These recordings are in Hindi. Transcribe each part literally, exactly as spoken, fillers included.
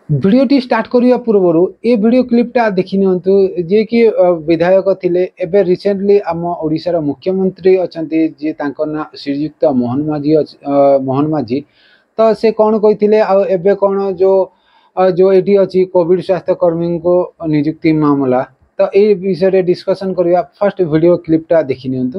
भिडियोटी स्टार्ट करने पूर्व ये वीडियो क्लिपटा देखी नियंतु जे कि विधायक थिले एबे रिसेंटली आम ओडिशार मुख्यमंत्री अच्छा जी तांको ना श्रीयुक्त मोहन माझी मोहन माझी तो से कौन कही एबे कौन जो जो ये अच्छी कोविड स्वास्थ्यकर्मी को नियुक्ति मामला तो ये विषय डिस्कशन करवा फर्स्ट वीडियो क्लिपटा देखी नियंतु।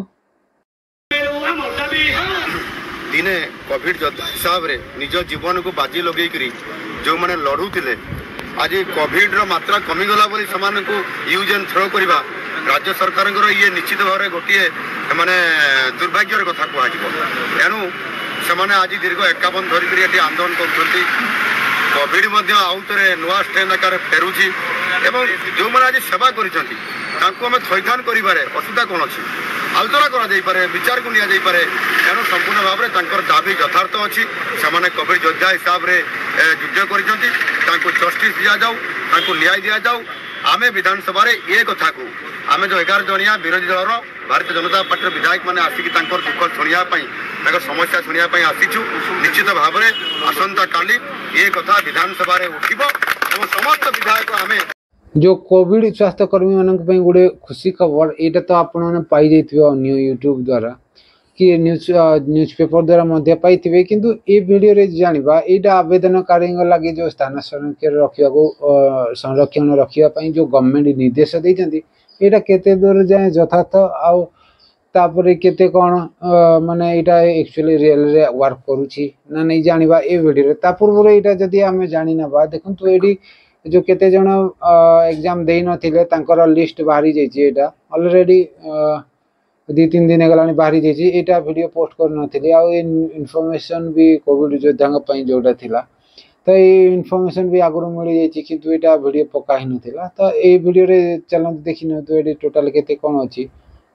दिने कोविड योद्धा हिसाब रे निज जीवन को बाजी लगे जो मैंने लड़ुले आज कोविड मात्रा कमिगला को यूज एंड थ्रो करवा राज्य सरकार ये निश्चित भाव में गोटे माने दुर्भाग्यर कथा कह तेणु से आज दीर्घ एकावन धरिक आंदोलन कर कोविड आउ थे नुआ स्ट्रेन आकार फेरुची जो मैंने आज सेवा कर थैथान कर असुविधा कौन अच्छी आलोचना कर विचार को नि पारे तेणु संपूर्ण भाव में दाबी यथार्थ अच्छी से कोविड योद्धा हिसाब से युद्ध कर जस्टिस दि जाऊ न्याय दि जाऊ आम विधानसभा ये कथा को आम जो एगार जनिया विरोधी दल भारतीय जनता पार्टी विधायक मैंने आसिक दुख शुणा समस्या शुणापी आसीचु निश्चित भाव में आसंता काली ये कथा विधानसभा उठिब समस्त विधायक आम जो कोविड स्वास्थ्यकर्मी मान गोटे खुशी खबर यहाँ तो आपने पाई जाइए यूट्यूब द्वारा कि न्यूज न्यूज पेपर द्वारा पाई किंतु ये वीडियो रे जानिबा एटा आवेदनकारी लगे जो स्थान संरक्षण रखा संरक्षण रखापी जो गवर्नमेंट निर्देश देती यहाँ केते दूर जाए यथार्थ आउ तापर केते कौन माने यहाँ एक्चुअली रियल रे वर्क करुछि ना नहीं जानिबा ए वीडियो ता पूर्व यहाँ जदि आम जानी नबा देखंतु एडी जो केते जण एग्जाम दे नथिले तांकर लिस्ट बाहरी जाइए यहाँ ऑलरेडी दी तीन दिन गलानी बाहरी जाइए यहाँ वीडियो पोस्ट कर नथिले आ इनफॉरमेशन भी कोविड योद्धा जोटा थिला तो ये इनफॉरमेशन भी आगुरी मिल जाइए किंतु यहाँ वीडियो पका ही नथिला तो ये वीडियो रे चलते देखी न तो ये टोटाल केते कौन अच्छी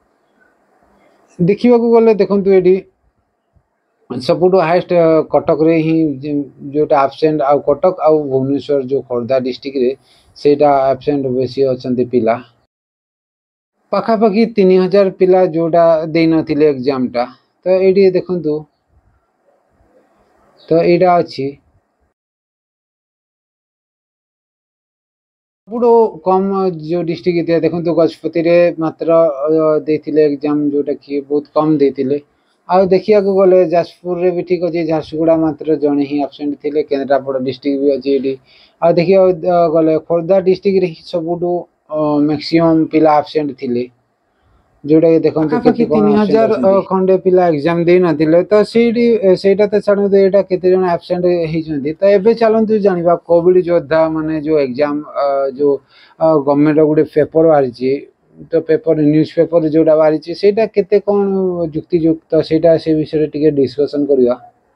देखा गले देखु ये सबुठ हाएस्ट कटक रे ही जोटा एब्सेंट आ कटक आ भुवनेश्वर जो खोर्धा डिस्ट्रिक्ट रे सेटा एब्सेंट बेसी अच्छा पिला पाखापाखि तीन हजार पिला जोटा दे नथिले एग्जाम टा तो ये देखु तो यहाँ अच्छी सबुठ कम जो डिस्ट्रिक्ट देखो गजपति रे मात्र देथिले एग्जाम जोटा कि बहुत कम देथिले आ देखिया गले जाजपुर रे भी ठीक अच्छे झारसुगुड़ा मात्र जड़े ही एब्सेंट थे केन्द्रापड़ा डिस्ट्रिक्ट भी अच्छी ये आ देखिया गले खोर्धा डिस्ट्रिक्ट रे सबुठ मैक्सिमम पिला एब्सेंट थे जोटा देखो तीन हजार खंडे पिला एग्जाम दे नथिले तो सेटा तो छाड़ यहाँ केते जण एब्सेंट होती तो एबे चलतु जानिबा कोविड योद्धा माने जो एग्जाम जो गवर्नमेंट गोटे पेपर बाहरी तो पेपर न्यूज पेपर जोटा बाहरी सेटा केते कौन युक्तियुक्त सेटा से विषय टिके डिस्कशन करवा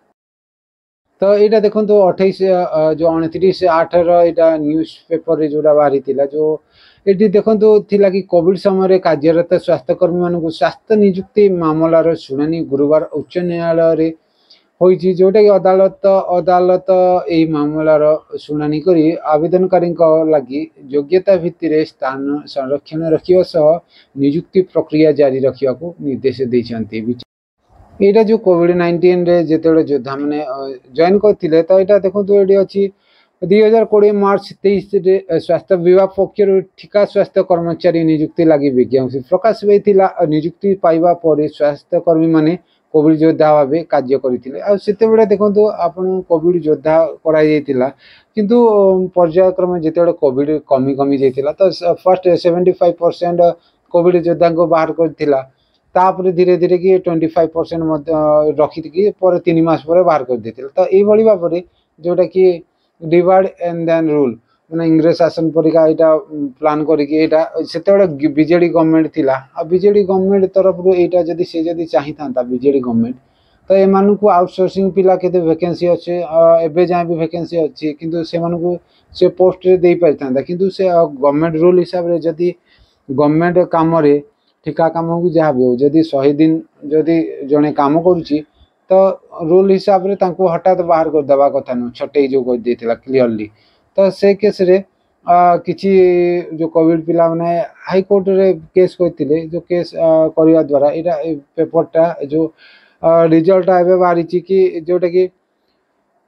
तो यहाँ देखो तो अठाईस जो उनतीस आठ रहा न्यूज पेपर जोटा बाहरी जो ये देखो थिला कि कोविड समय कार्यरत स्वास्थ्यकर्मी मान स्वास्थ्य नियुक्ति मामलार शुणानी गुरुवार उच्च न्यायालय होइछि जोटा कि अदालत अदालत यही मामलार शुणानी करी आवेदनकारी लगी योग्यता भित्ति स्थान संरक्षण रखा सह नियुक्ति प्रक्रिया जारी रखा निर्देश देते यहाँ जो कोविड नाइंटीन रे जिते योद्धा मैंने जॉइन करते तो यहाँ देखो ये अच्छी दुई हजार कोड़े मार्च तेईस स्वास्थ्य विभाग पक्षर ठिका स्वास्थ्य कर्मचारी नियुक्ति लगी विज्ञप्ति प्रकाश पाई नियुक्ति पाइबा पर स्वास्थ्यकर्मी माने कोविड योद्धा भाव कार्य करते देखो आपन कोविड योद्धा कराई किंतु पर्यायक्रम जिते कोविड कमी कमी जाता तो first seventy five percent Covid योद्धा को बाहर करथिला तापर धीरे धीरे कि ट्वेंटी फाइव परसेंट रखी पर तीन मास पर बाहर कर देथिला तो ये भाव में जोटा कि डिवाइड एंड देन रूल मैंने इंग्रेज शासन परिका यहाँ प्लान करते बीजेडी गवर्नमेंट थिला आ बीजेडी गवर्नमेंट तरफ यहाँ जदि से जदि चाही था बीजेडी गवर्नमेंट तो एमान को आउटसोर्सिंग पिला केते वैकेंसी अच्छे एबे जाए भी वैकेंसी अच्छी किंतु से मानू से पोस्ट रे दे पारिता किंतु से गवर्नमेंट रूल हिसाब रे जदि गवर्नमेंट काम रे ठिका काम को जहाँ भी हो जदि शहे दिन जदि जड़े कम करुच्ची तो रूल हिसाब रे तांको हठात बाहर कर दबा कथा न छटे जो कर देथिला क्लियरली तो से केस रे किछि जो कोविड पिला माने हाई कोर्ट रे केस करथिले जो केस करवा द्वारा एटा पेपरटा जो रिजल्ट एबे बाहरी कि जोटा कि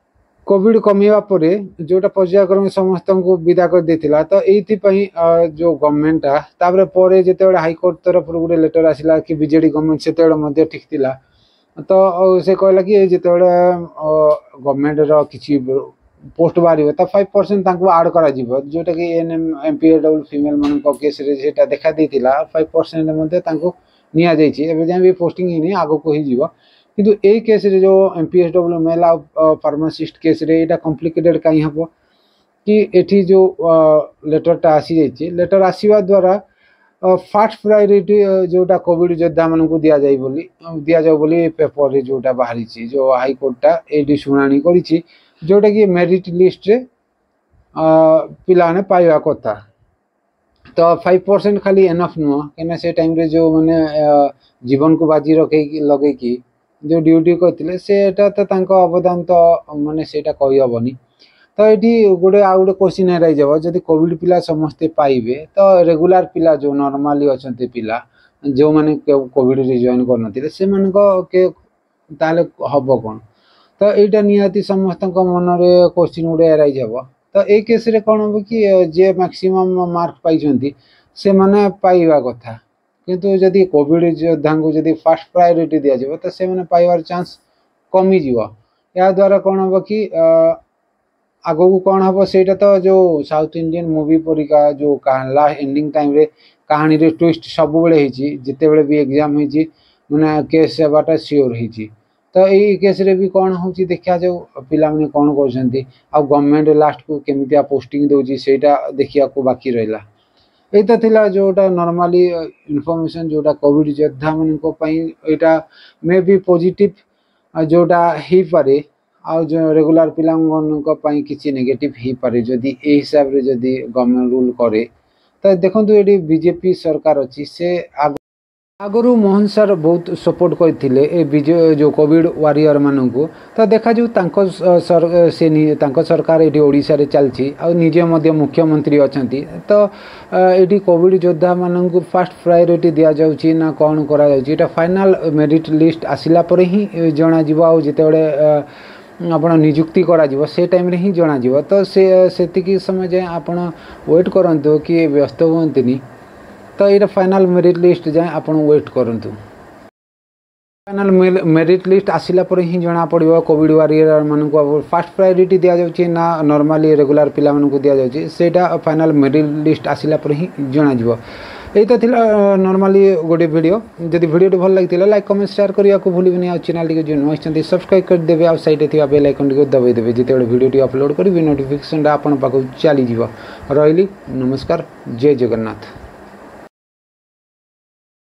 कोविड कमिवा परे जोटा पर्यायक्रमे समस्त को विदा कर देथिला तो एथि पई जो गवर्नमेंट तापर परे जेतेबेले हाईकोर्ट तरफ गोटे लेटर आसिला कि बीजेडी गवर्नमेंट सेतेबेले मध्ये ठीक थिला तो से कहला कि जेतेबेले गवर्नमेंट रो किछि पोस्ट बाहर तो फाइव परसेंट आड करा जिवो जोटा कि एनएम एमपीएडब्ल्यू फीमेल मन को केस रे सेटा देखा देथिला फाइव परसेंट मध्ये तांको निया जाइछि एबे जे भी पोस्टिंग हिनी आगो को ही जिवो किंतु ए केस रे जो एमपीएसडब्ल्यू मेल फार्मासिस्ट केस रे एटा कॉम्प्लिकेटेड काई हबो कि एठी जो लेटर टा आसी जाइछि लेटर आसीवा द्वारा फास्ट प्रायोरिटी जोटा कोविड योद्धा मन को दिया जाई बोली दिया जाओ बोली पेपर रे जोटा बाहरी छि जो हाई कोर्ट टा एडी सुनानी करिछि जोटा कि मेरिट लिस्ट रे पिलाने पाइवा कथा तो फाइव परसेंट खाली एनफ नुह कहीं से टाइम रे जो माने जीवन को बाजी रखे लगे कि जो ड्यूटी करते सेटा तो तांको अवदान तो माने सेटा कहि हबनी तो ये गोटे आ गोटे क्वेश्चन रही जाव जदि कोविड पिला समस्ते पाइबे तो रेगुलर पिला जो नॉर्मली अच्छा पिला जो माने कोविड रे जॉइन करनथिले से मन को के ताले हबो कोन तो एटा निहाती समस्त मन रे क्वेश्चन गोटे रही जाव तो ए केस रे कोन हो कि जे मैक्सिमम मार्क पाइछंती से माने पाइबा कथा किंतु जदि कोविड योद्धा को जदि फास्ट प्रायोरिटी दिया जाए तो से माने पाइबार चांस कमी जीव या द्वारा कौन हम कि आगो को कौन हम सेटा तो जो साउथ इंडियन मूवी परिका जो लास्ट एंडिंग टाइम रे कहानी रे ट्विस्ट सब बेले हिची जिते बेले भी एग्जाम हिची माने केस सेवाटा सियोर हिची तो यही केस रे भी कौन होची देखा जाऊ पिला माने कौन करछंती आ गवर्नमेंट लास्ट को केमितिया पोस्टिंग दोची सेटा देखिया को बाकी रहला एटा थिला जोटा नॉर्मली इन्फॉर्मेशन जोटा कोविड योद्धा मन को पई एटा मे बी पॉजिटिव जोटा ही पारे आ जो रेगुलर पिलांगन को पई किछि नेगेटिव ही पारे जदी ए हिसाब रे जदी गवर्नमेंट रूल करे तो देखंतु एडी बीजेपी सरकार अछि से आगरू मोहन सर बहुत सपोर्ट करथिले ए विजय जो कोविड वारियर मानन को तो देखा जो तांको सर से तांको सरकार एडी ओडिसा रे चलछि आ निजे मध्ये मुख्यमंत्री अछंती तो एडी कोविड योद्धा मानन को फर्स्ट प्रायोरिटी दिया जाउछि ना कोन करा जाउछि एटा फाइनल मेरिट लिस्ट आसिला पर ही जणा जीव आ जेतेबेले आपण नियुक्ति करा जीव से टाइम रे ही जणा जीव तो से सेतिकी समय जे आपण वेट करंतो कि व्यस्त होंतनी तो ये फाइनल मेरिट लिस्ट जाए आप वेट करंतु फाइनल मेरिट लिस्ट आसिला पर ही जना पड़ो कोविड वारियर मान को फास्ट प्रायोरिटी दिया जाउछि ना नॉर्मली रेगुलर पिला मान को दिया जाउछि सेटा फाइनल मेरिट लिस्ट आसिला पर ही जना जीवो एटा थिला नॉर्मली गोटे वीडियो जदि वीडियो भल लागितिला लाइक कमेंट शेयर करिया को भूलिबनी आ चैनल टिके जो नोइछंती सब्सक्राइब कर देबे आ साइड थिबा बेल आइकन टिके दबाई देबे जेते वीडियो टी अपलोड करबी नोटिफिकेशन आपन पाको चली जीवो रहली नमस्कार जय जगन्नाथ।